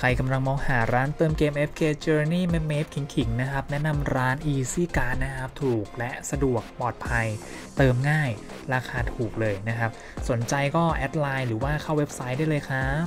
รกำลังมองหาร้านเติมเกม FK Journey เมฟขิงๆนะครับแนะนำร้าน Easy Card นะครับถูกและสะดวกปลอดภัยเติมง่ายราคาถูกเลยนะครับสนใจก็แอดไลน์หรือว่าเข้าเว็บไซต์ได้เลยครับ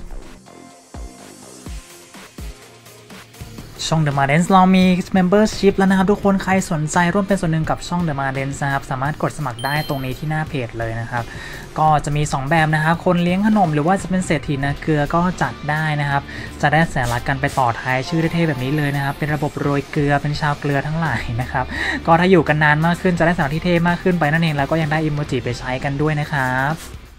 ช่อง The Mardens เรามี Membership แล้วนะครับทุกคนใครสนใจร่วมเป็นส่วนหนึ่งกับช่อง The Mardens นะครับสามารถกดสมัครได้ตรงนี้ที่หน้าเพจเลยนะครับก็จะมี2แบบนะครับคนเลี้ยงขนมหรือว่าจะเป็นเศรษฐีนาเกลือก็จัดได้นะครับจะได้แสนรักกันไปต่อท้ายชื่อเท่ๆแบบนี้เลยนะครับเป็นระบบโรยเกลือเป็นชาวเกลือทั้งหลายนะครับก็ถ้าอยู่กันนานมากขึ้นจะได้แสนรักที่เท่มากขึ้นไปนั่นเองแล้วก็ยังได้อิโมจิไปใช้กันด้วยนะครับ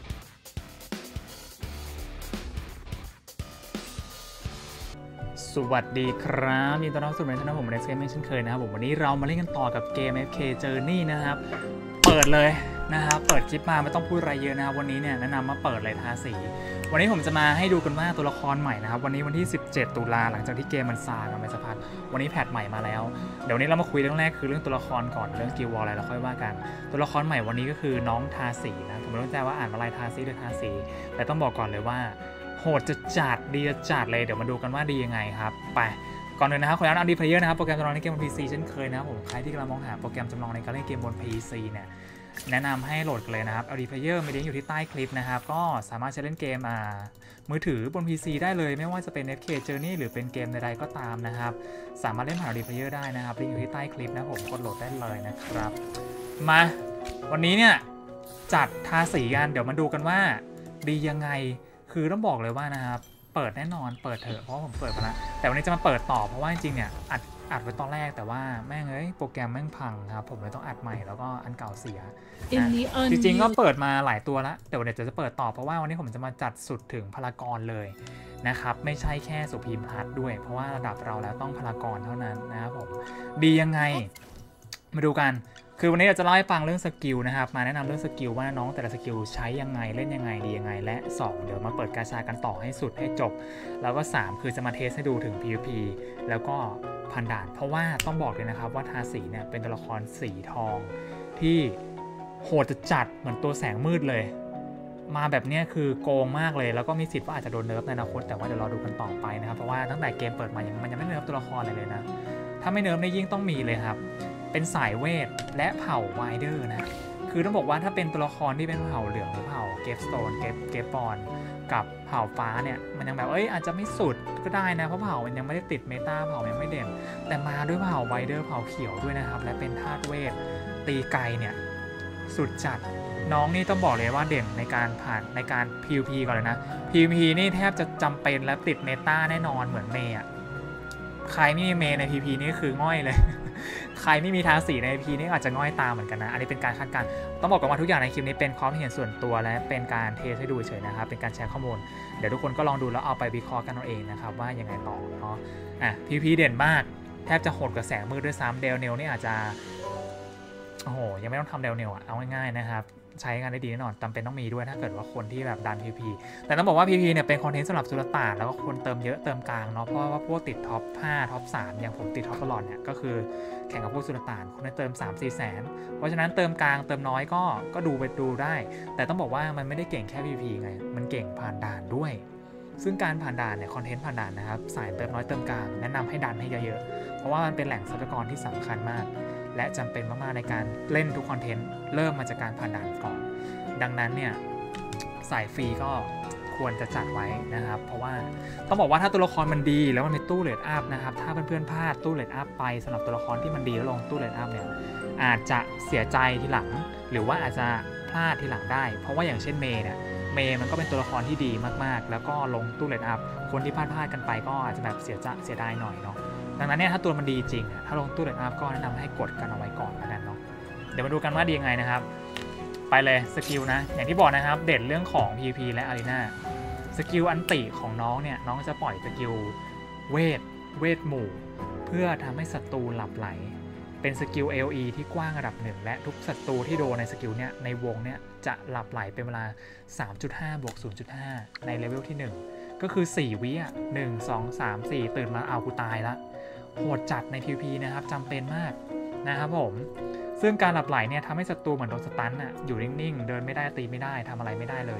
สวัสดีครับยินดีต้อนรับสู่ช่องผมเรสเกมเช่นเคยนะครับผมวันนี้เรามาเล่นกันต่อกับเกม FK Journey นะครับเปิดเลยนะครับเปิดคลิปมาไม่ต้องพูดอะไรเยอะนะครับวันนี้เนี่ยแนะนำมาเปิดเลยทาสีวันนี้ผมจะมาให้ดูกันว่าตัวละครใหม่นะครับวันนี้วันที่17ตุลาหลังจากที่เกมมันซากันไปสักพักวันนี้แพทใหม่มาแล้วเดี๋ยวนี้เรามาคุยเรื่องแรกคือเรื่องตัวละครก่อนเรื่องกิลวอลอะไรเราค่อยว่ากันตัวละครใหม่วันนี้ก็คือน้องทาสีนะผมไม่รู้ใจว่าอ่านอะไรทาสีหรือทาสีแต่ต้องบอกก่อนเลยว่าโหดจะจัดดีจะจัดเลยเดี๋ยวมาดูกันว่าดียังไงครับไปก่อนอื่นนะครับขออนุญาตเอาดีเพลเยอร์นะครับโปรแกรมจำลองในเกมบน PC เช่นเคยนะครับผมใครที่กำลังมองหาโปรแกรมจำลองในการเล่นเกมบน PC เนี่ยแนะนำให้โหลดกันเลยนะครับ Audi Player มีลิงก์อยู่ที่ใต้คลิปนะครับก็สามารถใช้เล่นเกมมือถือบน PC ได้เลยไม่ว่าจะเป็น FK Journey หรือเป็นเกมใดๆก็ตามนะครับสามารถเล่นผ่าน Audi Player ได้นะครับลิงก์อยู่ที่ใต้คลิปนะผมกดโหลดได้เลยนะครับมาวันนี้เนี่ยจัดทาสีกันเดี๋ยวมาดูกันว่าดียังไงคือต้องบอกเลยว่านะครับเปิดแน่นอนเปิดเถอะเพราะผมเปิดมาแล้วแต่วันนี้จะมาเปิดต่อเพราะว่าจริงๆเนี่ยอัดไว้ตอนแรกแต่ว่าแม่งโปรแกรมแม่งพังครับผมเลยต้องอัดใหม่แล้วก็อันเก่าเสียจริงๆก็เปิดมาหลายตัวแล้วแต่เดี๋ยวจะเปิดต่อเพราะว่าวันนี้ผมจะมาจัดสุดถึงพลากรเลยนะครับไม่ใช่แค่สุพีมพัทด้วยเพราะว่าระดับเราแล้วต้องพลากรเท่านั้นนะครับผมดียังไงมาดูกันคือวันนี้เราจะเล่าให้ฟังเรื่องสกิลนะครับมาแนะนำเรื่องสกิลว่าน้องแต่ละสกิลใช้ยังไงเล่นยังไงดียังไงและ2เดี๋ยวมาเปิดกาชากันต่อให้สุดให้จบแล้วก็3คือจะมาเทสให้ดูถึง PVP แล้วก็พันด่านเพราะว่าต้องบอกเลยนะครับว่าทาสีเนี่ยเป็นตัวละครสีทองที่โหดจะจัดเหมือนตัวแสงมืดเลยมาแบบนี้คือโกงมากเลยแล้วก็มีสิทธิ์ว่าอาจจะโดนเนิร์ฟในอนาคตแต่ว่าเดี๋ยวรอดูกันต่อไปนะครับเพราะว่าตั้งแต่เกมเปิดมามันยังไม่เนิร์ฟตัวละครเลยนะถ้าไม่เนิร์ฟนี่ยิ่งต้องมีเลยครับเป็นสายเวทและเผ่าไวเดอร์นะคือต้องบอกว่าถ้าเป็นตัวละครที่เป็นเผ่าเหลืองหรือเผ่าเกฟสโตนเกฟบอลกับเผ่าฟ้าเนี่ยมันยังแบบอาจจะไม่สุดก็ได้นะเพราะเผ่ามันยังไม่ได้ติดเมตาเผ่ายังไม่เด่นแต่มาด้วยเผ่าไวเดอร์เผ่าเขียวด้วยนะครับและเป็นธาตุเวทตีไกลเนี่ยสุดจัดน้องนี่ต้องบอกเลยว่าเด่นในการผ่านในการ PVP ก่อนเลยนะ PVP นี่แทบจะจำเป็นและติดเมตาแน่นอนเหมือนเมย์ใครไม่มีเมย์ใน PVP นี่คือง่อยเลยใครไม่มีทาสีใน PVP นี่อาจจะง่อยตามเหมือนกันนะอันนี้เป็นการคาดการณ์ต้องบอกกันว่าทุกอย่างในคลิปนี้เป็นความเห็นส่วนตัวและเป็นการเทสให้ดูเฉยนะครับเป็นการแชร์ข้อมูลเดี๋ยวทุกคนก็ลองดูแล้วเอาไปวิเคราะห์กันเอาเองนะครับว่ายังไงต่อเนาะPVP เด่นมากแทบจะโหดกว่าแสงมืดด้วยซ้ำเดลเนลนี่อาจจะโอ้โหยังไม่ต้องทำเดลเนลเอาง่ายๆนะครับใช้งานได้ดีแน่นอนจำเป็นต้องมีด้วยถ้าเกิดว่าคนที่แบบดัน PVP แต่ต้องบอกว่า PVP เนี่ยเป็นคอนเทนต์สำหรับสุลต่านแล้วก็คนเติมเยอะเติมกลางเนาะเพราะว่าพวกติดท็อป5ท็อป3อย่างผมติดท็อปตลอดเนี่ยก็คือแข่งกับพวกสุลต่านคนได้เติม 3-4 แสนเพราะฉะนั้นเติมกลางเติมน้อยก็ดูไปดูได้แต่ต้องบอกว่ามันไม่ได้เก่งแค่ PVP ไงมันเก่งผ่านด่านด้วยซึ่งการผ่านด่านเนี่ยคอนเทนต์ผ่านด่านนะครับสายเติมน้อยเติมกลางแนะนำให้ดันให้เยอะๆเพราะว่ามันเป็นแหล่งทรัพยากรที่สำคัญมากและจำเป็นมากๆในการเล่นทุกคอนเทนต์เริ่มมาจากการผ่านด่านก่อนดังนั้นเนี่ยสายฟรีก็ควรจะจัดไว้นะครับเพราะว่าต้องบอกว่าถ้าตัวละครมันดีแล้วมันมีตู้เลดอัพนะครับถ้าเพื่อนๆพลาดตู้เลดอัพไปสำหรับตัวละครที่มันดีแล้วลงตู้เลดอัพเนี่ยอาจจะเสียใจทีหลังหรือว่าอาจจะพลาดทีหลังได้เพราะว่าอย่างเช่นเมย์เนี่ยเมย์มันก็เป็นตัวละครที่ดีมากๆแล้วก็ลงตู้เลดอัพคนที่พลาดกันไปก็อาจจะแบบเสียดายหน่อยเนาะดังนั้นเนี่ยถ้าตัวมันดีจริงถ้าลงตู้เลดอัพก็แนะนำให้กดกันเอาไว้ก่อนแล้วกันเนาะเดี๋ยวมาดูกันว่าดียังไงนะครับไปเลยสกิลนะอย่างที่บอกนะครับเด่นเรื่องของ PVP และ Arena สกิลอันติของน้องเนี่ยน้องจะปล่อยสกิลเวทหมู่เพื่อทำให้ศัตรูหลับไหลเป็นสกิล LE ที่กว้างระดับ1และทุกศัตรูที่โดนในสกิลเนี่ยในวงเนี่ยจะหลับไหลเป็นเวลา 3.5 บวก 0.5 ในเลเวลที่1ก็คือ4วิ1 2 3 4ตื่นมาเอากูตายละโหดจัดใน PVP นะครับจำเป็นมากนะครับผมซึ่งการหลับไหลเนี่ยทำให้ศัตรูเหมือนโดนสตันอยู่นิ่งๆเดินไม่ได้ตีไม่ได้ทำอะไรไม่ได้เลย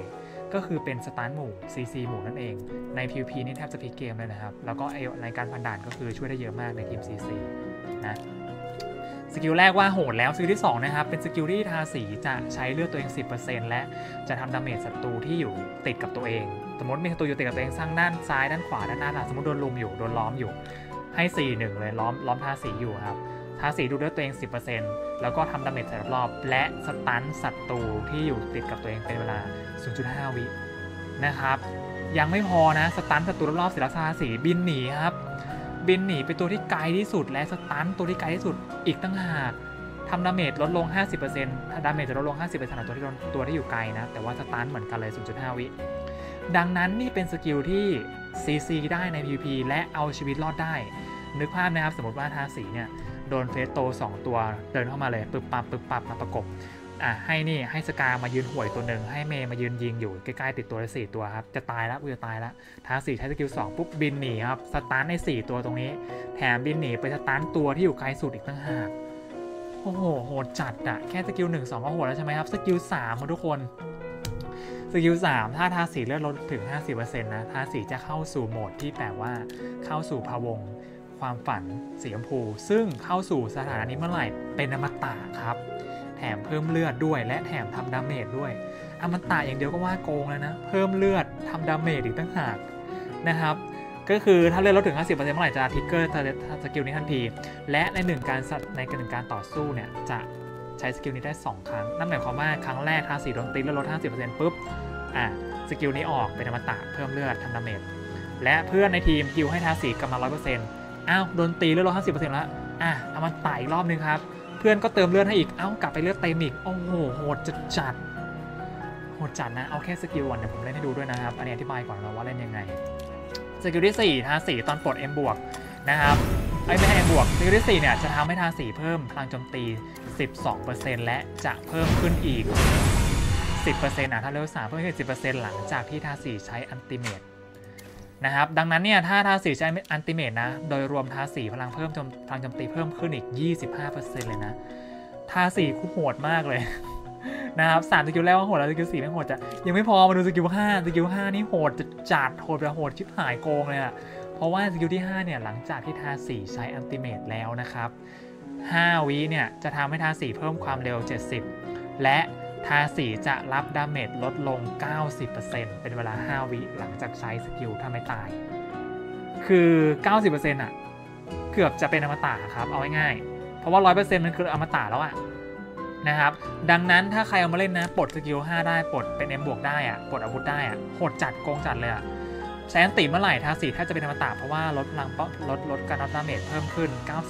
ก็คือเป็นสตาร์ทหมู่ CC หมู่นั่นเองใน PVP นี่แทบจะพลิกเกมเลยนะครับแล้วก็ในการพันด่านก็คือช่วยได้เยอะมากในทีม CC นะสกิลแรกว่าโหดแล้วสกิลที่2นะครับเป็นสกิลที่ทาสีจะใช้เลือดตัวเอง 10% และจะทำดาเมจศัตรูที่อยู่ติดกับตัวเองสมมติมีศัตรูอยู่ติดกับตัวเองสร้างด้านซ้ายด้านขวาด้านหน้าสมมติโดนลุมอยู่โดนล้อมอยู่ให้ 4-1 เลยล้อมทาสีอยู่ครับทาสีดูเลือดตัวเอง 10% แล้วก็ทำดาเมจใส่รอบๆและสตันศัตรูที่อยู่ติดกับตัวเองเป็นเวลา 0.5 วินะครับยังไม่พอนะสตันศัตรูรอบๆเสร็จแล้วทาสีบินหนีครับบินหนีไปตัวที่ไกลที่สุดและสตันตัวที่ไกลที่สุดอีกตั้งหากทำดาเมจลดลง 50% ดาเมจจะลดลง 50% ของตัวที่อยู่ไกลนะแต่ว่าสตันเหมือนกันเลย 0.5 วิดังนั้นนี่เป็นสกิลที่ CC ได้ใน PVP และเอาชีวิตรอดได้นึกภาพนะครับสมมติว่าทาสีเนี่ยโดนเฟสโต2ตัวเดินเข้ามาเลยปึ๊บปับมาประกบให้สกามายืนห่วยตัวหนึ่งให้เมย์มายืนยิงอยู่ใกล้ๆติดตัวละ4ตัวครับจะตายแล้วจะตายแล้วทาสีใช้สกิล2ปุ๊บบินหนีครับสตาร์ทใน4ตัวตรงนี้แถมบินหนีไปสตาร์ทตัวที่อยู่ไกลสุดอีกตั้งหากโอ้โหโหดจัดอะแค่สกิล1 2ก็โหดแล้วใช่ไหมครับสกิล3มาทุกคนสกิล3ถ้าทาสีเลือดลดถึง 50% นะทาสีจะเข้าสู่โหมดที่แปลว่าเข้าสู่ภวงความฝันสีชมพูซึ่งเข้าสู่สถานะนี้เมื่อไหร่เป็นอมตะครับแถมเพิ่มเลือดด้วยและแถมทำดาเมจด้วยอมตะอย่างเดียวก็ว่าโกงแล้วนะเพิ่มเลือดทำดาเมจอีกตั้งหากนะครับก็คือถ้าเลือดลดถึง 50% เมื่อไหร่จะทิกเกอร์สกิลนี้ทันทีและในหนึ่งการต่อสู้เนี่ยจะใช้สกิลนี้ได้2ครั้งนั่นหมายความว่าครั้งแรกทาสีโดนตีแล้วลด 50% ปุ๊บสกิลนี้ออกเป็นอมตะเพิ่มเลือดทำดาเมจและเพื่อนในทีมฮิวให้ทาสีกลับมา 100%อ้าวโดนตีเลือดลด 50% แล้วเอามาตายอีกรอบนึงครับเพื่อนก็เติมเลือดให้อีกกลับไปเลือดเต็มอีกโอ้โหโหดจัดนะเอาแค่สกิลก่อนเดี๋ยวผมเล่นให้ดูด้วยนะครับอันนี้อธิบายก่อนว่าเล่นยังไงสกิลที่4ทาสีตอนปลด M บวกนะครับไม่ใช่ M บวกสกิลที่4เนี่ยจะทำให้ทาสีเพิ่มพลังโจมตี 12% และจะเพิ่มขึ้นอีก 10% ถ้าเลเวล3เพิ่มขึ้น 10% หลังจากที่ทาสีใช้อัลติเมทนะครับดังนั้นเนี่ยถ้าทาสีใช้อัลติเมทนะโดยรวมทาสีพลังพลังโจมตีเพิ่มขึ้นอีก 25% เลยนะทาสีคู่โหดมากเลยนะครับ3สกิลแรกว่าโหดแล้วสกิล4ไม่โหดจะยังไม่พอมาดูสกิล5นี่โหดจัดโหดแบบโหดชิบหายโกงเลยอะเพราะว่าสกิลที่5เนี่ยหลังจากที่ทาสีใช้อัลติเมทแล้วนะครับ5 วิเนี่ยจะทำให้ทาสีเพิ่มความเร็ว 70และทาสีจะรับดาเมจลดลง 90% เป็นเวลา5 วิหลังจากใช้สกิลถ้าไม่ตายคือ 90% อ่ะเกือบจะเป็นอมตะครับเอาง่ายๆเพราะว่า 100% มันคืออมตะแล้วอ่ะนะครับดังนั้นถ้าใครเอามาเล่นนะปลดสกิล5ได้ปลดเป็น M บวกได้อ่ะปลดอาวุธได้อ่ะโหดจัดโกงจัดเลยอ่ะใช้อันติเมื่อไหร่ทาสีแทบจะเป็นอมตะเพราะว่าลดพลังลดการรับดาเมจเพิ่มขึ้น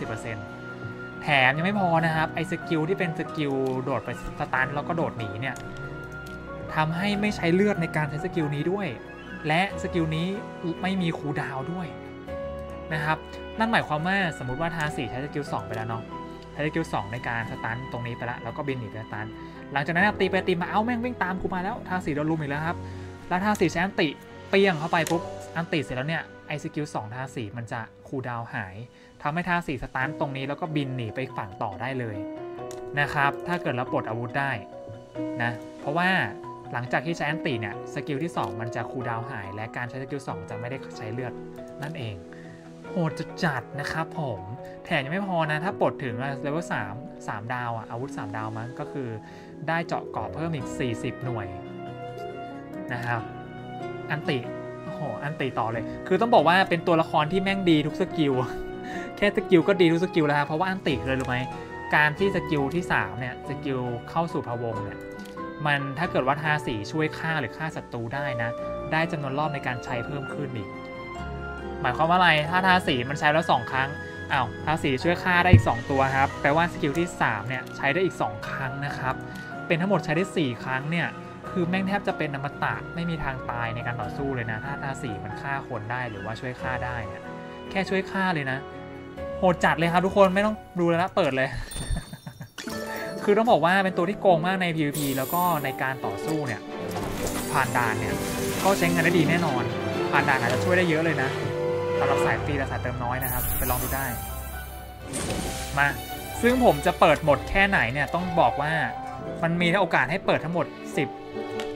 90%แถมยังไม่พอนะครับไอ้สกิลที่เป็นสกิลโดดไปสตันแล้วก็โดดหนีเนี่ยทำให้ไม่ใช้เลือดในการใช้สกิลนี้ด้วยและสกิลนี้ไม่มีคูลดาวน์ด้วยนะครับนั่นหมายความว่าสมมุติว่าทาสีใช้สกิล2ไปแล้วเนาะใช้สกิล2ในการสตันตรงนี้ไปแล้วก็บินหนีไปสตันหลังจากนั้นตีไปตีมาแม่งวิ่งตามกูมาแล้วทาสีโดนลุมอีกแล้วครับแล้วทาสีใช้อันติเปี้ยงเข้าไปปุ๊บอันติเสร็จแล้วเนี่ยไอสกิล2ทาสีมันจะคูลดาวน์หายทำให้ทาสีสตาร์ทตรงนี้แล้วก็บินหนีไปฝั่งต่อได้เลยนะครับถ้าเกิดเราปลดอาวุธได้นะเพราะว่าหลังจากที่ใช้อันติเนี่ยสกิลที่2มันจะคูลดาวน์หายและการใช้สกิล2จะไม่ได้ใช้เลือดนั่นเองโหดจัดนะครับผมแถมยังไม่พอนะถ้าปลดถึงเลเวล3 ดาวอาวุธ3 ดาวมันก็คือได้เจาะเกราะเพิ่มอีก40 หน่วยนะครับอันติโอ้โหอันติต่อเลยคือต้องบอกว่าเป็นตัวละครที่แม่งดีทุกสกิลแค่สกิลก็ดีทุกสกิลแล้วครับเพราะว่าอันติเลยรู้ไหมการที่สกิลที่3เนี่ยสกิลเข้าสู่ภวงเนี่ยมันถ้าเกิดว่าทาสีช่วยฆ่าหรือฆ่าศัตรูได้นะได้จำนวนรอบในการใช้เพิ่มขึ้นอีกหมายความว่าอะไรถ้าทาสีมันใช้แล้ว2 ครั้งทาสีช่วยฆ่าได้อีก2 ตัวครับแปลว่าสกิลที่3เนี่ยใช้ได้อีก2 ครั้งนะครับเป็นทั้งหมดใช้ได้4 ครั้งเนี่ยคือแม่งแทบจะเป็นอมตะไม่มีทางตายในการต่อสู้เลยนะถ้าทาสีมันฆ่าคนได้หรือว่าช่วยฆ่าได้เนี่ยแค่ช่วยฆ่าเลยนะโหดจัดเลยครับทุกคนไม่ต้องดูแล้วนะเปิดเลย คือต้องบอกว่าเป็นตัวที่โกงมากใน PVP แล้วก็ในการต่อสู้เนี่ยผ่านด่านเนี่ยก็ใช้งานได้ดีแน่นอนผ่านด่านอาจจะช่วยได้เยอะเลยนะสำหรับสายฟรีและสายเติมน้อยนะครับไปลองดูได้มาซึ่งผมจะเปิดหมดแค่ไหนเนี่ยต้องบอกว่ามันมีโอกาสให้เปิดทั้งหมด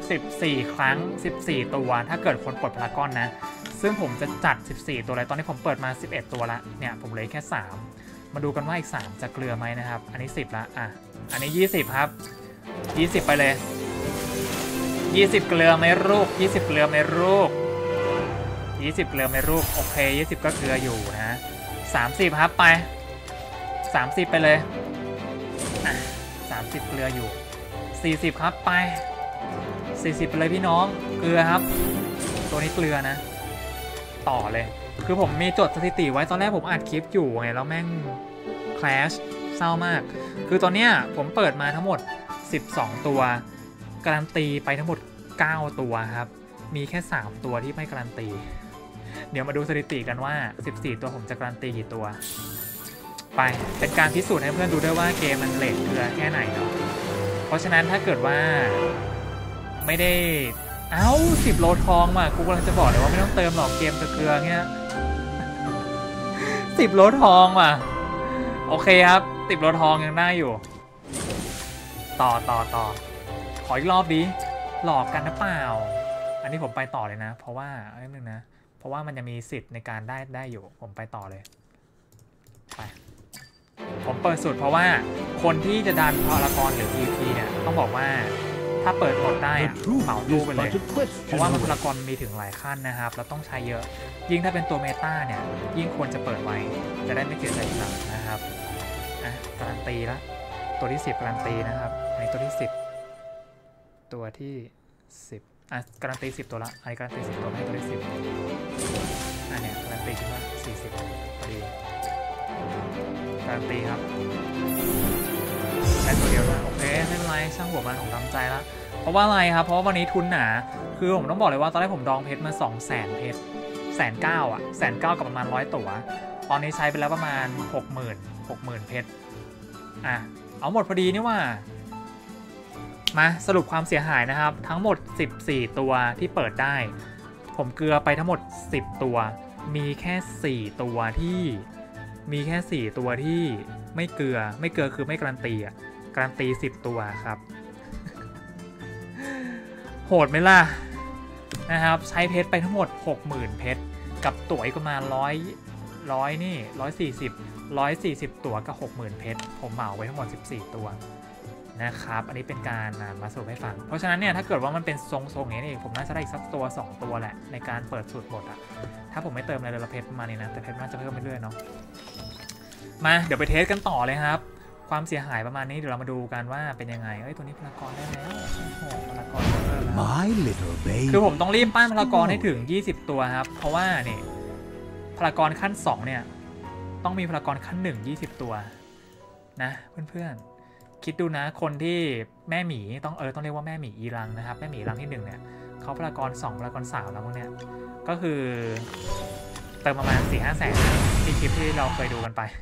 14 ครั้ง 14 ตัวถ้าเกิดคนปลดพารากอนนะซึ่งผมจะจัด 14 ตัวเลยตอนนี้ผมเปิดมา 11 ตัวละเนี่ยผมเหลือแค่ 3มาดูกันว่าอีก 3 จะเกลือไหมนะครับอันนี้ 10ละอ่ะอันนี้ 20 ครับ 20 ไปเลย20 เกลือไหมลูก20 เกลือไหมลูก20 เกลือไหมลูกโอเค20ก็เกลืออยู่นะ30ครับไป30ไปเลยอ่ะ30เกลืออยู่40ครับไป40ไปเลยพี่น้องเกลือครับตัวนี้เกลือนะต่อเลยคือผมมีจดสถิติไว้ตอนแรกผมอัดคลิปอยู่ไงแล้วแม่งคลาชเศร้ามากคือตอนเนี้ยผมเปิดมาทั้งหมด12ตัวการันตีไปทั้งหมด9ตัวครับมีแค่3ตัวที่ไม่การันตีเดี๋ยวมาดูสถิติกันว่า14ตัวผมจะการันตีกี่ตัวไปเป็นการพิสูจน์ให้เพื่อนดูด้วยว่าเกมมันเลทเกลือแค่ไหนเนาะเพราะฉะนั้นถ้าเกิดว่าไม่ได้10 โลทองมากูกำลังจะบอกเลยว่าไม่ต้องเติมหรอกเกมเกลือเงี้ย10 โลทองว่ะโอเคครับ10 โลทองยังได้อยู่ต่อขออีกรอบดิหลอกกันนะเปล่าอันนี้ผมไปต่อเลยนะเพราะว่านิดนึงนะเพราะว่ามันจะมีสิทธิ์ในการได้อยู่ผมไปต่อเลยไปผมเปิดสุดเพราะว่าคนที่จะดันพารากอนหรือ PVP เนี่ยต้องบอกว่าถ้าเปิดหมดได้เหมาตู้ไปเลยเพราะว่าพารากอนมีถึงหลายขั้นนะครับเราต้องใช้เยอะยิ่งถ้าเป็นตัวเมตาเนี่ยยิ่งควรจะเปิดไว้จะได้ไม่เสียใจทีหลังนะครับการันตีแล้วตัวที่10การันตีนะครับอันนี้ตัวที่10ตัวที่10การันตี10ตัวละอันนี้การันตี10ตัวให้ตัวที่10อันเนี้ยการันตีคิดว่า40พอดีการันตีครับได้ตัวเดียวนะโอเคไม่เป็นไรช่างหัวมันผมทำใจแล้วเพราะว่าอะไรครับเพราะว่าวันนี้ทุนหนาคือผมต้องบอกเลยว่าตอนแรกผมดองเพชรมา 200,000 เพชร190,000อ่ะ190,000กับประมาณ100ตัวตอนนี้ใช้ไปแล้วประมาณ 60,000 เพชรเอาหมดพอดีนี่ว่ามาสรุปความเสียหายนะครับทั้งหมด14ตัวที่เปิดได้ผมเกลือไปทั้งหมด10ตัวมีแค่4ตัวที่ไม่เกลือคือไม่การันตีการันตี10ตัวครับโหดไหมล่ะนะครับใช้เพชรไปทั้งหมด 60,000 เพชรกับตั๋วอีกประมาณ100นี่140ตัวกับ 60,000 เพชรผมเหมาไว้ทั้งหมด14ตัวนะครับอันนี้เป็นการมาสรุปให้ฟังเพราะฉะนั้นเนี่ยถ้าเกิดว่ามันเป็นทรงๆนี้เองผมน่าจะได้อีกสักตัว2ตัวแหละในการเปิดสูตรหมดถ้าผมไม่เติมอะไรเลยเพชรประมาณนี้นะแต่เพชรน่าจะเพิ่มไปเรื่อยเนาะมาเดี๋ยวไปเทสกันต่อเลยครับความเสียหายประมาณนี้เดี๋ยวเรามาดูกันว่าเป็นยังไงตัวนี้พลากรได้แล้วโอ้โหพลากรคือผมต้องรีบปั้นพลากรให้ถึง20ตัวครับเพราะว่านี่พลากรขั้น2เนี่ยต้องมีพลากรขั้น1 20ตัวนะเพื่อนๆคิดดูนะคนที่แม่หมีต้องเรียกว่าแม่หมีอีรังนะครับแม่หมีรังที่1เนี่ยเขาพลากร2พลากร3แล้วพวกเนี้ยก็คือเติมประมาณ 4-5 แสนที่คลิปที่เราเคยดูกันไป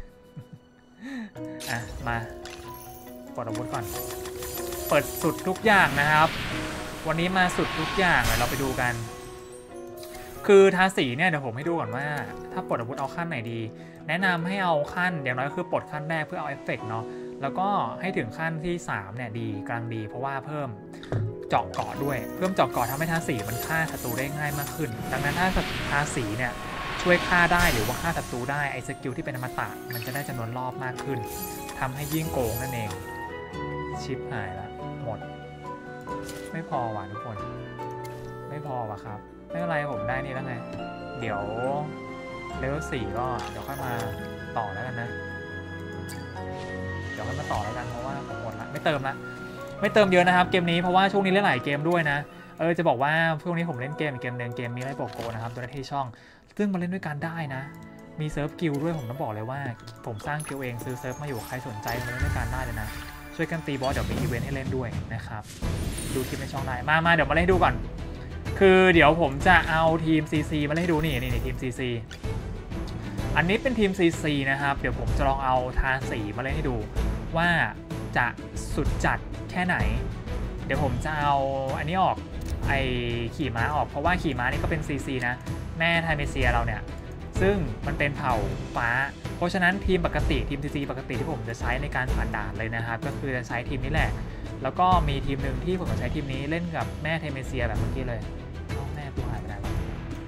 มาปลดอาวุธก่อนเปิดสุดทุกอย่างนะครับวันนี้มาสุดทุกอย่างเลยเราไปดูกันคือทาสีเนี่ยเดี๋ยวผมให้ดูก่อนว่าถ้าปลดอาวุธเอาขั้นไหนดีแนะนำให้เอาขั้นอย่างน้อยก็คือปลดขั้นแรกเพื่อเอาเอฟเฟกต์เนาะแล้วก็ให้ถึงขั้นที่3เนี่ยดีกลางดีเพราะว่าเพิ่มเจาะเกาะด้วยเพิ่มเจาะเกาะทำให้ทาสีมันฆ่าศัตรูได้ง่ายมากขึ้นดังนั้นถ้าทาสีเนี่ยช่วยฆ่าได้หรือว่าฆ่าศัตรูได้ไอ้สกิลที่เป็นอมตะมันจะได้จำนวนรอบมากขึ้นทำให้ยิ่งโกงนั่นเองชิปหายละหมดไม่พอว่ะทุกคนไม่พอว่ะครับไม่เป็นไรผมได้นี่แล้วไงเดี๋ยวเลเวล4ก็เดี๋ยวค่อยมาต่อแล้วกันนะเดี๋ยวค่อยมาต่อแล้วกันเพราะว่าผมหมดละไม่เติมเยอะนะครับเกมนี้เพราะว่าช่วงนี้เล่นหลายเกมด้วยนะจะบอกว่าช่วงนี้ผมเล่นเกมอีกเกมหนึ่งเกมมีไลฟ์โปโกนะครับตัวที่ช่องซึ่งมาเล่นด้วยกันได้นะมีเซิร์ฟกิลด้วยผมต้องบอกเลยว่าผมสร้างกิลเองซื้อเซิร์ฟมาอยู่ใครสนใจมาเล่นด้วยกันได้เลยนะช่วยกันตีบอสเดี๋ยวมีอีเวนต์ให้เล่นด้วยนะครับดูคลิปในช่องได้มาเดี๋ยวมาเล่นดูก่อนคือเดี๋ยวผมจะเอาทีม CC มาเล่นให้ดูนี่ทีม CC อันนี้เป็นทีม CC นะครับเดี๋ยวผมจะลองเอาทาสีมาเล่นให้ดูว่าจะสุดจัดแค่ไหนเดี๋ยวผมจะเอาอันนี้ออกไอขี่ม้าออกเพราะว่าขี่ม้านี่ก็เป็น CC นะแม่ไทเมเซียเราเนี่ยซึ่งมันเป็นเผ่าฟ้าเพราะฉะนั้นทีมปกติทีม CC ปกติที่ผมจะใช้ในการผ่านด่านเลยนะครับก็คือจะใช้ทีมนี้แหละแล้วก็มีทีมหนึ่งที่ผมจะใช้ทีมนี้เล่นกับแม่เทเมเซียแบบเมื่อกี้เลยแม่กูหายไปไหนวะ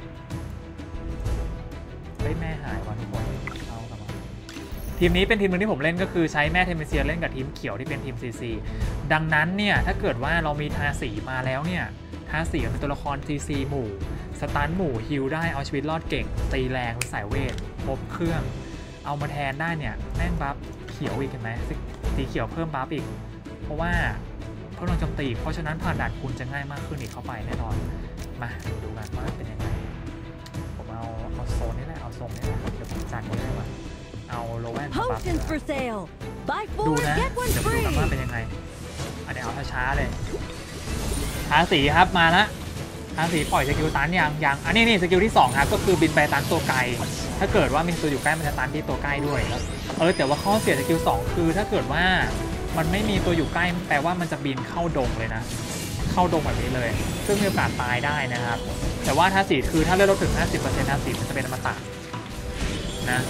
แม่หายวะทุกคนเอากลับมาทีมนี้เป็นทีมนึงที่ผมเล่นก็คือใช้แม่เทเมเซียเล่นกับทีมเขียวที่เป็นทีม CC ดังนั้นเนี่ยถ้าเกิดว่าเรามีทาสีมาแล้วเนี่ยทาสีเป็นตัวละคร CC หมู่สตันหมู่ฮิลได้เอาชีวิตรอดเก่งตีแรงสายเวทครบเครื่องเอามาแทนได้เนี่ยแม่งบัฟเขียวอีกเห็นไหมสีเขียวเพิ่มบัฟอีกเพราะว่าเพิ่มพลังโจมตีเพราะฉะนั้นผ่านด่านคุณจะง่ายมากขึ้นอีกเข้าไปแน่นอนมาดูกันว่าเป็นยังไงผมเอาโซนนี้แหละเอาทรงนี้แหละเดี๋ยวผมจัดนี้เลยว่ะเอาโลแวนมาบัฟดูนะเดี๋ยวดูกันว่าเป็นยังไงอันนี้เอาช้าๆเลยทาสีครับมาละทาสีปล่อยสกิลตันยังอันนี้สกิลที่2ครับก็คือบินไปตันตัวไกลถ้าเกิดว่ามีตัวอยู่ใกล้มันจะตันที่ตัวใกล้ด้วยแต่ว่าข้อเสียสกิล2คือถ้าเกิดว่ามันไม่มีตัวอยู่ใกล้แปลว่ามันจะบินเข้าดงเลยนะเข้าดงแบบนี้เลยซึ่งมีโอกาสตายได้นะครับแต่ว่าทาสีคือถ้าเลือดลดถึง 50% ทาสีมันจะเป็นอมตะนะ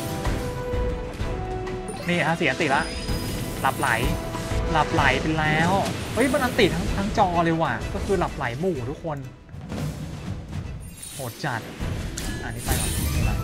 นี่ทาสีอันติละหลับไหลไปแล้วเฮ้ยมันอันติทั้งจอเลยว่ะก็คือหลับไหลหมู่ทุกคนโหดจัดอันนี้ไปก่อน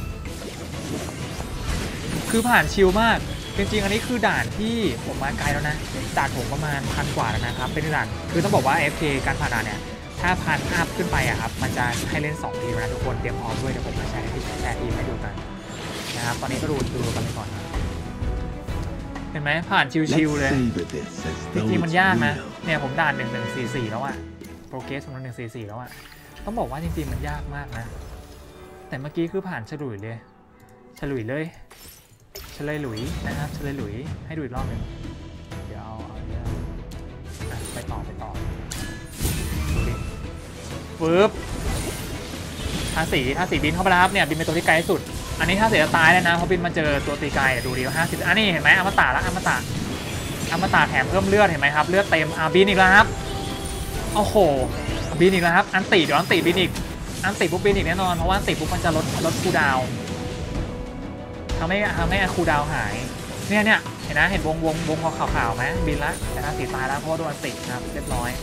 คือผ่านชิลมากจริงๆอันนี้คือด่านที่ผมมาไกลแล้วนะด่านผมประมาณ1,000 กว่าแล้วนะครับเป็นด่านคือต้องบอกว่า FK การผ่านด่านเนี่ยถ้า1,000 อัพขึ้นไปอะครับมันจะให้เล่น2ทีนะทุกคนเตรียมพร้อมด้วยเดี๋ยวผมมาแชร์ทีมให้ดูกันนะครับตอนนี้ก็ดูกันไปก่อนเห็นไหมผ่านชิลๆเลยจริงๆมันยากนะเนี่ยผมด่าน1144แล้วอะโปรเกรสของ1144แล้วอะต้องบอกว่าจริงๆมันยากมากนะแต่เมื่อกี้คือผ่านฉลุยเลยเฉลยหลุยนะครับเฉลยหลุยให้ดูอีกรอบหนึ่งเดี๋ยวเอาเนี่ยไปต่อดูดิปึ๊บทาสีบินเข้าไปแล้วครับเนี่ยบินเป็นตัวที่ไกลที่สุดอันนี้ถ้าเสียจะตายแล้วนะเพราะบินมาเจอตัวตีไกลดูดีว่า50อันนี้เห็นไหมอมตะแล้วอมตะแถมเพิ่มเลือดเห็นไหมครับเลือดเต็มบินอีกแล้วครับโอ้โหบินอีกแล้วครับอันติเดี๋ยวอันติบินอีกอันติปุ๊บบินอีกแน่นอนเพราะว่าอันติปุ๊บมันจะลดคูลดาวน์ทำให้คูลดาวน์หายเนี่ยเห็นนะเห็นวงขาวๆไหมบินแล้วแต่อันติตายแล้วเพราะว่าโดนอันติครับเรียบร้อย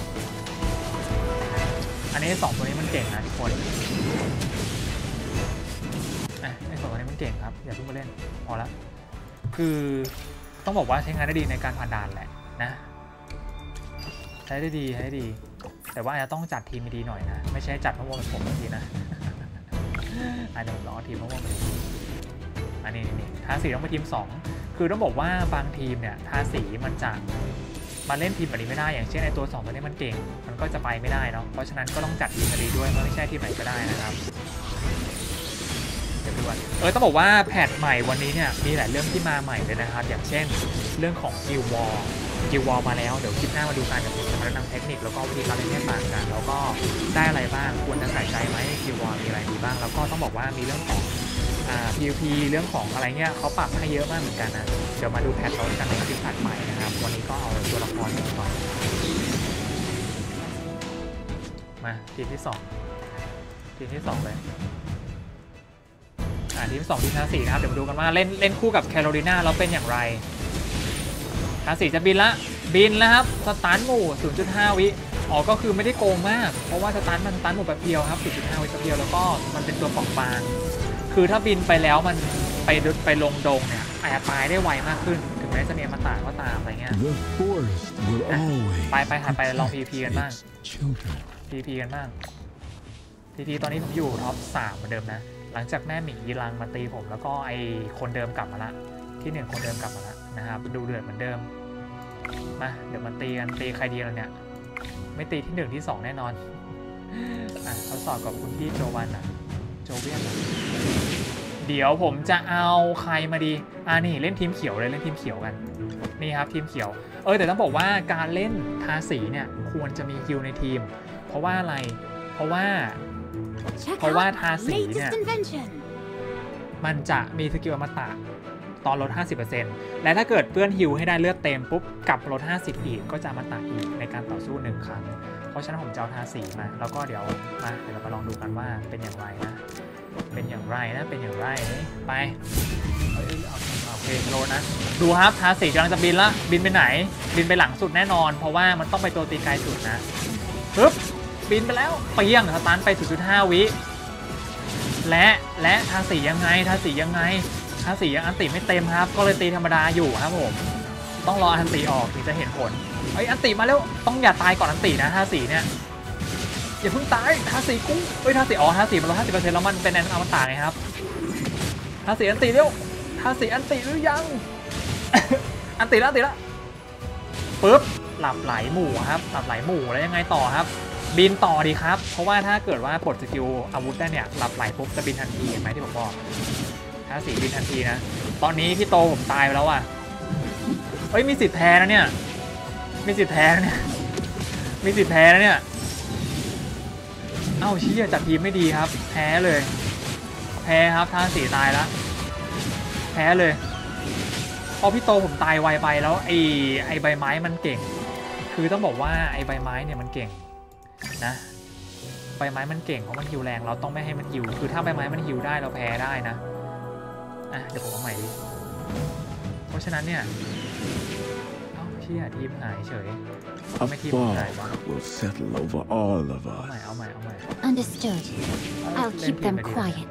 อันนี้2ตัวนี้มันเก่งนะทุกคนไอ้2ตัวนี้มันเก่งครับอย่าเพิ่งมาเล่นพอละคือต้องบอกว่าใช้งานได้ดีในการผ่านด่านแหละนะใช้ได้ดีแต่ว่าจะต้องจัดทีมดีหน่อยนะไม่ใช่จัดมะม่วงแบบผมบางทีนะอันนี้ผมลองทีมมะม่วงไปอันนี้ทาสีต้องไปทีม2คือต้องบอกว่าบางทีมเนี่ยทาสีมันจะมาเล่นทีมแบบนี้ไม่ได้อย่างเช่นในตัว2ตัวนี้มันเก่งมันก็จะไปไม่ได้เนาะเพราะฉะนั้นก็ต้องจัดทีมดีด้วยไม่ใช่ทีมไหนก็ได้นะครับเดี๋ยวดูกันต้องบอกว่าแพทใหม่วันนี้เนี่ยมีหลายเรื่องที่มาใหม่เลยนะครับอย่างเช่นเรื่องของกิลวอลมาแล้วเดี๋ยวคลิปหน้ามาดูกันเดี๋ยวผมจะมาแนะนำเทคนิคแล้วก็วิธีการเล่นให้ต่างกันแล้วก็ได้อะไรบ้างควรจะใส่ใจไหมกิลวอลมีอะไรดีบ้างแล้วก็ต้องบอกว่ามีเรื่องของPVP เรื่องของอะไรเงี้ยเขาปรับให้เยอะมากเหมือนกันนะเดี๋ยวมาดูแพทเขากันในคลิปถัดใหม่นะครับวันนี้ก็เอาตัวละครก่อนมาทีมที่2เลยทีมที่2ทีมทาสีนะครับเดี๋ยวมาดูกันว่าเล่นคู่กับแคโรไลนาแล้วเป็นอย่างไรทาสีจะบินแล้วครับสตาร์ทหมู่ 0.5 วิก็คือไม่ได้โกงมากเพราะว่าสตาร์ทหมู่แป๊บเดียวครับ 0.5 วิแป๊บเดียวแล้วก็มันเป็นตัวเปราะบางคือถ้าบินไปแล้วมันไปลงดงเนี่ยอาจจะตายได้ไวมากขึ้นถึงแม้จะมีอมตะก็ตามอะไรเงี้ยไปลอง PVP กันบ้าง PVP กันบ้าง PVP ตอนนี้ผมอยู่ท็อป 3เหมือนเดิมนะหลังจากแม่หมียีรังมาตีผมแล้วก็ไอคนเดิมกลับมาละที่1คนเดิมกลับมาละนะครับดูเดือดเหมือนเดิมมาเดี๋ยวมาตีกันตีใครดีแล้วเนี่ยไม่ตีที่1ที่2แน่นอนทดสอบกับคุณพี่โจวันโจเวียนเดี๋ยวผมจะเอาใครมาดีนี่เล่นทีมเขียวเลยเล่นทีมเขียวกันนี่ครับทีมเขียวแต่ต้องบอกว่าการเล่นทาสีเนี่ยควรจะมีคิวในทีมเพราะว่าอะไรเพราะว่าทาสีเนี่ยมันจะมีสกิลอมตะตอนลด 50% และถ้าเกิดเพื่อนฮิวให้ได้เลือดเต็มปุ๊บกลับลด 50 อีกก็จะอมตะอีกในการต่อสู้1 ครั้งเพราะฉะนั้นผมจะเอาทาสีมาแล้วก็เดี๋ยวเรามาลองดูกันว่าเป็นอย่างไรนะเป็นอย่างไรนะเป็นอย่างไรไปโอเคโลนะดูครับทาสีกำลังจะบินละบินไปไหนบินไปหลังสุดแน่นอนเพราะว่ามันต้องไปตัวตีไกลสุดนะปึ๊บบินไปแล้วเปี้ยงสตาร์ทไป 0.5 วิและทาสียังไงทาสียังอันติไม่เต็มครับก็เลยตีธรรมดาอยู่ครับผมต้องรออันติออกถึงจะเห็นผลไอ้อันติมาแล้วต้องอย่าตายก่อนอันตินะทาสีเนี่ยอย่าเพิ่งตายทาสีกุ้งทาสีทาสีมันลด 50% แล้วมันเป็นอมตะไงครับทาสีอันติเร็วทาสีอันติหรือยัง อันติแล้วปึ๊บหลับไหลหมู่ครับหลับไหลหมู่แล้วยังไงต่อครับบินต่อดีครับเพราะว่าถ้าเกิดว่าปลดสกิลอาวุธได้เนี่ยหลับไหลปุ๊บจะบินทันทีเห็นไหมที่ผมบอกทาสีบินทันทีนะตอนนี้พี่โตผมตายไปแล้วอ่ะมีสิทธิ์แพ้นะเนี่ยมีสิทธิ์แพ้นะเนี่ยเอ้าเชี่ยจัดทีมไม่ดีครับแพ้เลยแพ้ครับทาสีตายแล้วแพ้เลยพอพี่โตผมตายไวไปแล้วไอ้ใบไม้มันเก่งคือต้องบอกว่าไอ้ใบไม้เนี่ยมันเก่งนะใบไม้มันเก่งเพราะมันฮิวแรงเราต้องไม่ให้มันฮิวคือถ้าใบไม้มันฮิวได้เราแพ้ได้นะเดี๋ยวผมเอาใหม่ดิเพราะฉะนั้นเนี่ยเอ้าเชี่ยทีมหายเฉยไม่ทีมหายวะเอาใหม่ Understood. I'll keep them quiet.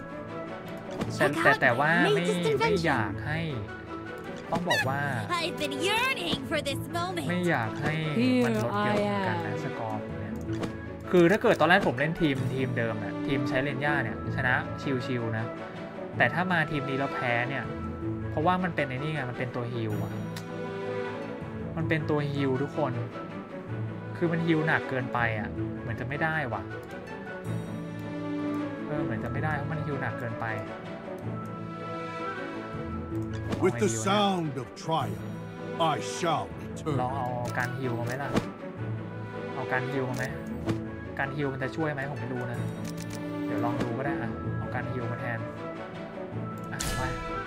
แต่ว่าไม่อยากให้ต้องบอกว่าไม่อยากให้มันลดเยอะเหมือนกันนะสกอร์เนี่ยคือถ้าเกิดตอนแรกผมเล่นทีมเดิมเนี่ยทีมใช้เลนย่าเนี่ยชนะชิวๆนะแต่ถ้ามาทีมนี้เราแพ้เนี่ยเพราะว่ามันเป็นไอ้นี่ไงมันเป็นตัวฮิลอะมันเป็นตัวฮิลทุกคนคือมันฮิลหนักเกินไปอ่ะเหมือนจะไม่ได้ว่ะเหมือนจะไม่ได้เพราะมันฮิลหนักเกินไป With the sound of triumph, I shall return. ลองเอาการฮิลมาไหมล่ะเอาการฮิลมาไหมการฮิลมันจะช่วยไหมผมไม่รู้นะเดี๋ยวลองดูก็ได้เอาการฮิลมาแทนไป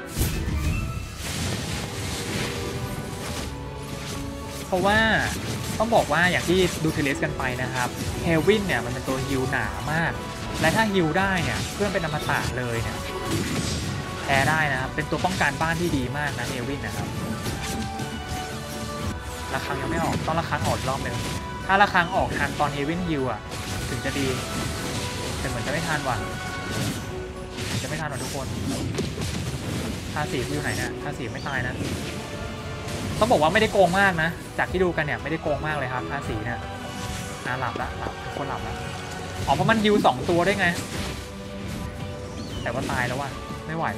เพราะว่าต้องบอกว่าอย่างที่ดูเทเลสกันไปนะครับเฮวินเนี่ยมันเป็นตัวฮิลหนามากและถ้าฮิลได้เนี่ยเพื่อนเป็นอมตะเลยเนี่ยแพ้ได้นะครับเป็นตัวป้องกันบ้านที่ดีมากนะเฮวินนะครับระฆังยังไม่ออกต้องระฆังออกรอบนึงถ้าระฆังออกทันตอนเฮวินฮิลถึงจะดีแต่เหมือนจะไม่ทันว่ะจะไม่ทันหรอกทุกคนทาสีอยู่ไหนเนี่ยทาสีไม่ตายนะต้องบอกว่าไม่ได้โกงมากนะจากที่ดูกันเนี่ยไม่ได้โกงมากเลยครับทาสีเนี่ยหลับทุกคนหลับแล้วเพราะมันฮิว2ตัวได้ไงแต่ว่าตายแล้วว่ะไม่ไหว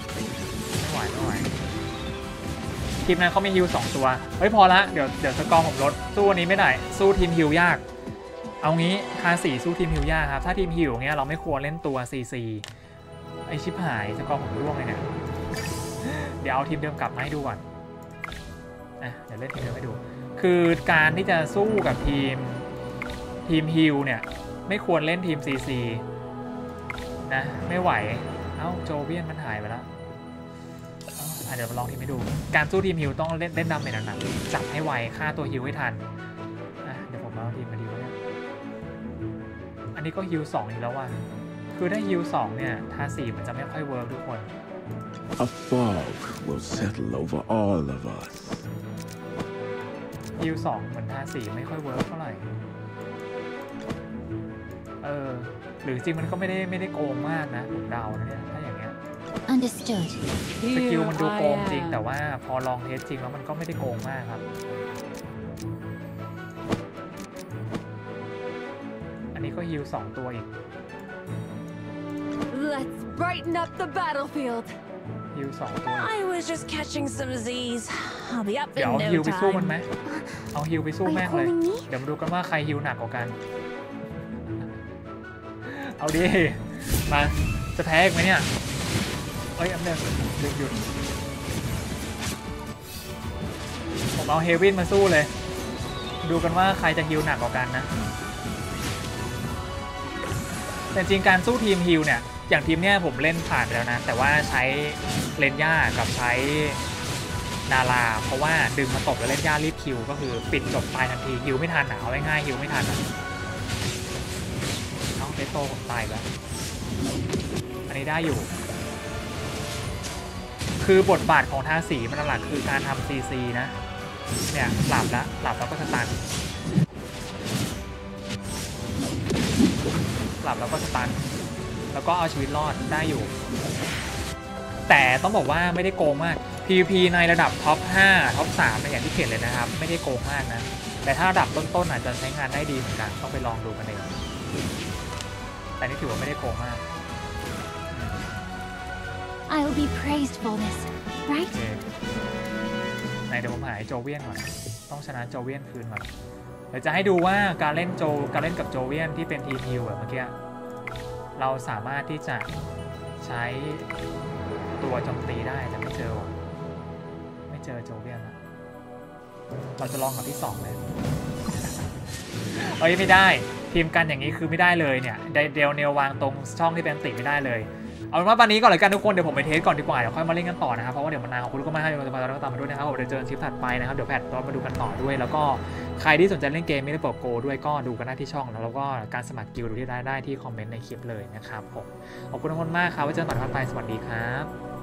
ทีมนั้นเขามีฮิว2ตัวพอละเดี๋ยวสกอร์ผมลดสู้วันนี้ไม่ได้สู้ทีมฮิวยากเอางี้ทาสีสู้ทีมฮิวยากครับถ้าทีมฮิวเงี้ยเราไม่ควรเล่นตัว CC ไอชิบหายสกอร์ผมร่วงเลยเนี่ยเดี๋ยวเอาทีมเดิมกลับมาให้ดูก่อนเดี๋ยวเล่นทีมเดิมให้ดูคือการที่จะสู้กับทีมฮิวเนี่ยไม่ควรเล่นทีม CC นะไม่ไหวโจเวียนมันหายไปแล้วเดี๋ยวมาลองทีมให้ดูการสู้ทีมฮิวต้องเล่นดำเป็นหนักๆจับให้ไวฆ่าตัวฮิวให้ทันเดี๋ยวผมเอาทีมมาดูเนี่ยอันนี้ก็ฮิว2อีกแล้วว่ะคือถ้าฮิว2เนี่ยทาสีมันจะไม่ค่อยเวิร์กทุกคน A fog will settle over all of us ฮิว2เหมือนทาสีไม่ค่อยเวิร์กเท่าไหร่หรือจริงมันก็ไม่ได้โกงมากนะผมเดานะเนี่ยถ้าอย่างเงี้ย Understood. สกิลมันดูโกงจริงแต่ว่าพอลองเทสจริงแล้วมันก็ไม่ได้โกงมากครับอันนี้ก็ฮิล2ตัวอีก Let's brighten up the battlefield. ฮิล2ตัว I was just catching some Z's. I'll be up เดี๋ยว in เอา no ฮิลไปสู้มัน time. ไหมเอาฮิลไปสู้แม่งเลยเดี๋ยวมาดูกันว่าใครฮิลหนักกว่ากันเอาดิมาจะแพ้อีกไหมเนี่ยอันเดิมหยุดผมเอาเฮวินมาสู้เลยดูกันว่าใครจะฮิลหนักกว่ากันนะแต่จริงการสู้ทีมฮิลเนี่ยอย่างทีมเนี่ยผมเล่นผ่านไปแล้วนะแต่ว่าใช้เลนย่ากับใช้ดาราเพราะว่าดึงมาตบแล้วเล่นย่ารีบคิวก็คือปิดจบตายทันทีฮิลไม่ทันเอาง่ายๆฮิลไม่ทันเปโตผมตายแล้วอันนี้ได้อยู่คือบทบาทของทาสีมันหลักคือการทำ CC นะเนี่ยหลับแล้วก็สตันหลับแล้วก็สตันแล้วก็เอาชีวิตรอดได้อยู่แต่ต้องบอกว่าไม่ได้โกงมาก PVP ในระดับท็อป 5 ท็อป 3ในอย่างที่เขียนเลยนะครับไม่ได้โกงมากนะแต่ถ้าระดับต้นๆอาจจะใช้งานได้ดีเหมือนกันต้องไปลองดูกันเองแต่นี่ถือว่าไม่ได้โกงมาก I'll be praised for this, โอ right? เคไหนเดี๋ยวผมหาไอ้โจเวียนก่อนต้องชนะโจเวียนคืนก่อนเดี๋ยวจะให้ดูว่าการเล่นกับโจเวียนที่เป็น TP แบบเมื่อกี้เราสามารถที่จะใช้ตัวโจมตีได้แต่ไม่เจอโจเวียนแล้วเราจะลองกับที่2เลยเอ้ยไม่ได้ทีมกันอย่างนี้คือไม่ได้เลยเนี่ยเดลเนลวางตรงช่องที่เป็นติไม่ได้เลยเอาเป็นว่าวันนี้ก่อนเลยกันทุกคนเดี๋ยวผมไปเทสก่อนดีกว่าเดี๋ยวค่อยมาเล่นกันต่อนะครับเพราะว่าเดี๋ยวมันนานของคุณก็ไม่ให้เราจะมาตามมาด้วยนะครับเดี๋ยวเจอคลิปถัดไปนะครับเดี๋ยวแพทตอนมาดูกันต่อด้วยแล้วก็ใครที่สนใจเล่นเกมมิเลเปิลโกด้วยก็ดูกันได้ที่ช่องแล้วก็การสมัครกิลด์ดูที่ได้ที่คอมเมนต์ในคลิปเลยนะครับผมขอบคุณทุกคนมากครับไว้เจอกันต่อไปสวัสดีครับ